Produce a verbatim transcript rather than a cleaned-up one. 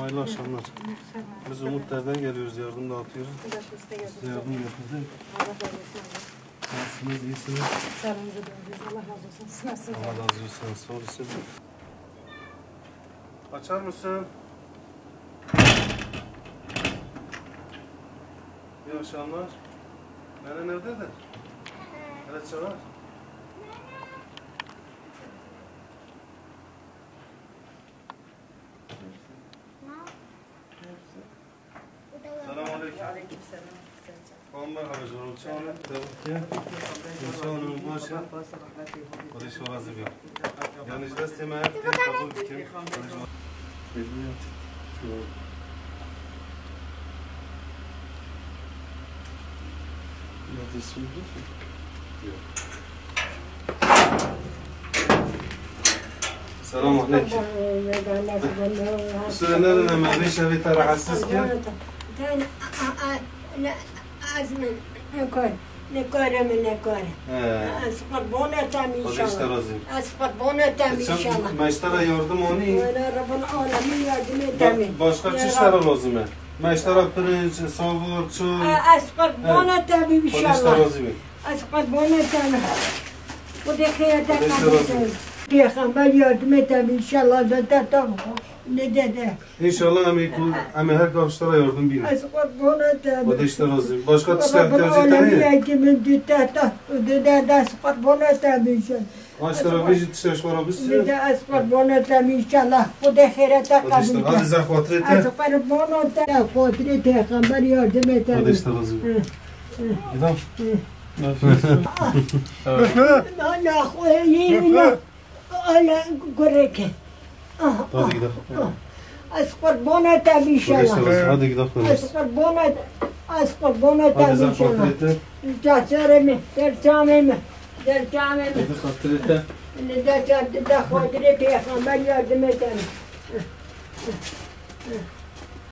Hayırlı akşamlar. Biz Umutlar'dan geliyoruz, yardım dağıtıyoruz. Size yardım yapıyoruz. Nasılsınız, iyisiniz? Sağlığınızı dönüyoruz. Allah razı olsun. Siz nasılsınız? Allah razı olsun, sağ olasın. Açar mısın? İyi akşamlar. Nene nerededir? Evet, çağır. Selamünaleyküm. Aleykümselam. Onlar harcı olacağını tebrik İnşallah başı. Barış orazı bir. Yani işte istemeye kabul kim? Selam aleyküm. Bu sene nereden emekli şevi rahatsız ki? أزمن نكون نكون من نكون أسقط بونا تام إن شاء الله أسقط بونا تام إن شاء الله Meştara yardım onu. وأنا رب العالمين يردمي تامي Başka çeşitler lazım. Meştara pirinç, savur, çöl. أسقط بونا تامي إن شاء الله أسقط بونا تامي ودي خياتك يا خمبر يردمي تامي إن شاء الله ده تام ne dedi? İnşallah emeği emeği her kavuşlara yardım bilir. Asıqat bana tabi. O da işte razıyım. Başka tişler tercih etmeyi. Rabbil kimin düttata. Dedi asıqat bana tabi inşallah. Başlara bir tişler var biz. Dedi asıqat bana tabi inşallah. Bu da khirata O da işte kabul. hadi zahvatret. Asıqat bana tabi. Fatire peygamber yardım et. O da işte razıyım. Gidelim. La khoyina. Ala goreke. Hadi gidelim. Asıqat bana tabi inşallah. Hadi gidelim. Asıqat bana asıqat bana Hadi tabi inşallah. zahvatret. Çağırımı, derçamımı, derçamımı. Hadi zahvatret. Ne derçam, de xatire peygamber yardım eder.